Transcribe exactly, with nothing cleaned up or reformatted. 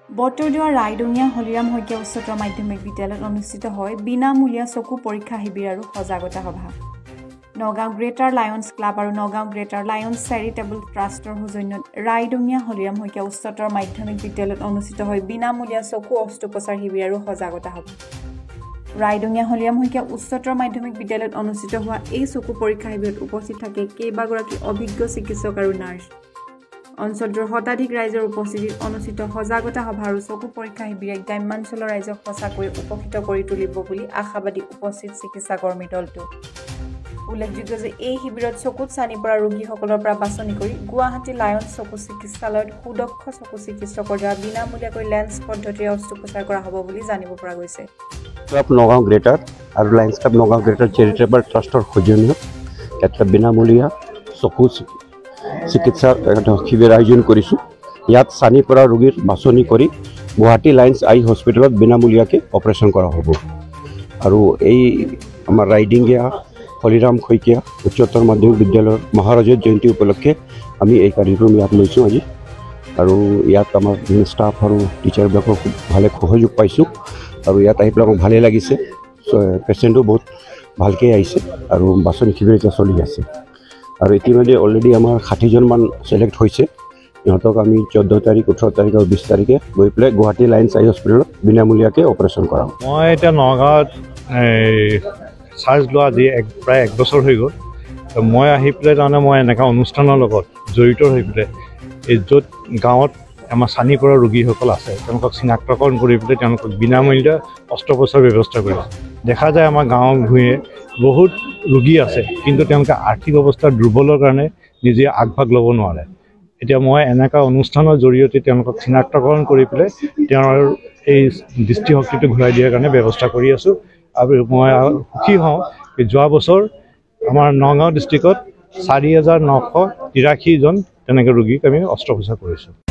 বটৰদুৱাৰ ৰাইডঙীয়া হলিৰাম শইকীয়া উচ্চতৰ মাধ্যমিক বিদ্যালয়ত অনুষ্ঠিত হয় বিনামূলীয়া চকু পৰীক্ষা শিবিৰ আৰু সজাগতা সভা। নগাঁও গ্ৰেটাৰ লায়ন্স ক্লাব আৰু নগাঁও গ্ৰেটাৰ লায়ন্স চেৰিটেবল ট্ৰাষ্টৰ সৌজন্যত ৰাইডঙীয়া হলিৰাম শইকীয়া উচ্চতৰ মাধ্যমিক বিদ্যালয়ত অনুষ্ঠিত হয় বিনামূলীয়া চকু অস্ত্ৰোপচাৰ শিবিৰ আৰু সজাগতা সভা। ৰাইডঙীয়া হলিৰাম শইকীয়া উচ্চতৰ মাধ্যমিক বিদ্যালয়ত অনুষ্ঠিত হোৱা এই চকু পৰীক্ষা শিবিৰত উপস্থিত থাকে কেইবাগৰাকী অভিজ্ঞ চিকিৎসক আৰু নাৰ্ছ। অঞ্চলটোৰ শতাধিক ৰাইজৰ উপস্থিতিত অনুষ্ঠিত সজাগতা সভা আৰু চকু পৰীক্ষা শিবিৰে গ্ৰাম্যাঞ্চলৰ ৰাইজক সঁচাকৈ উপকৃত কৰি তুলিব বুলি আশাবাদী উপস্থিত চিকিৎসা কৰ্মী দলটো। উল্লেখযোগ্য যে এই শিবিৰত চকুত চানি পৰা ৰোগীসকলৰ পৰা বাছনি কৰি গুৱাহাটী লায়ন্স চকু চিকিৎসালয়ত সুদক্ষ চকু চিকিৎসকৰ দ্বাৰা বিনামূলীয়াকৈ লেন্স পদ্ধতিৰে অস্ত্ৰোপচাৰ কৰা হ'ব বুলি জানিব পৰা গৈছে। ক্লাব নগাঁও গ্ৰেটাৰ আৰু Lions club Nagaon greater charitable ট্ৰাষ্টৰ সৌজন্যত এটা বিনামূলীয়া চকু চিকিৎসা শিবিৰ আয়োজন কৰিছোঁ। ইয়াত চানি পৰা ৰোগীৰ বাছনি কৰি গুৱাহাটী লায়ন্স আই হস্পিটেলত বিনামূলীয়াকৈ অপাৰেশ্যন কৰা হ'ব। আৰু এই আমাৰ ৰাইডিঙীয়া হলিৰাম শইকীয়া উচ্চতৰ মাধ্যমিক বিদ্যালয়ৰ মহাৰাজৰ জয়ন্তী উপলক্ষে আমি এই কাৰ্যক্ৰম ইয়াত লৈছোঁ আজি। আৰু ইয়াত আমাৰ ষ্টাফ আৰু টিচাৰবিলাকক খুব ভালে সহযোগ পাইছোঁ আৰু ইয়াত আহি পেলাই মোক ভালেই লাগিছে। পেচেণ্টো বহুত ভালকৈ আহিছে আৰু বাছনি শিবিৰ এতিয়া চলি আছে। আৰু ইতিমধ্যে অলৰেডি আমাৰ ষাঠিজনমান চিলেক্ট হৈছে। ইহঁতক আমি চৈধ্য তাৰিখ ওঠৰ তাৰিখ আৰু বিছ তাৰিখে গৈ পেলাই গুৱাহাটী লায়ন্স আই হস্পিটেলত বিনামূলীয়াকৈ অপাৰেশ্যন কৰাম। মই এতিয়া নগাঁৱত চাৰ্জ লোৱা আজি এক প্ৰায় এক বছৰ হৈ গ'ল। মই আহি পেলাই তাৰমানে মই এনেকুৱা অনুষ্ঠানৰ লগত জড়িত হৈ পেলাই এই য'ত গাঁৱত আমাৰ চানি পৰা ৰোগীসকল আছে তেওঁলোকক চিনাক্তকৰণ কৰি পেলাই তেওঁলোকক বিনামূল্যে অস্ত্ৰোপচাৰ ব্যৱস্থা কৰিছে। দেখা যায় আমাৰ গাঁৱৰ ভূঞে বহুত ৰোগী আছে কিন্তু তেওঁলোকে আৰ্থিক অৱস্থা দুৰ্বলৰ কাৰণে নিজে আগভাগ ল'ব নোৱাৰে। এতিয়া মই এনেকুৱা অনুষ্ঠানৰ জৰিয়তে তেওঁলোকক চিনাক্তকৰণ কৰি পেলাই তেওঁৰ এই দৃষ্টিশক্তিটো ঘূৰাই দিয়াৰ কাৰণে ব্যৱস্থা কৰি আছোঁ। আৰু মই সুখী হওঁ যে যোৱা বছৰ আমাৰ নগাঁও ডিষ্ট্ৰিক্টত চাৰি হাজাৰ নশ তিৰাশীজন তেনেকৈ ৰোগীক আমি অস্ত্ৰোপচাৰ কৰিছোঁ।